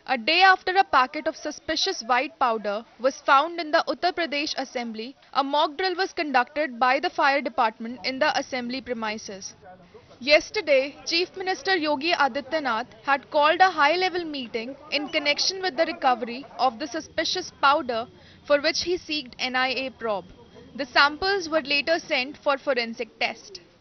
A day after a packet of suspicious white powder was found in the Uttar Pradesh Assembly, a mock drill was conducted by the fire department in the assembly premises. Yesterday, Chief Minister Yogi Adityanath had called a high-level meeting in connection with the recovery of the suspicious powder for which he sought NIA probe. The samples were later sent for forensic test.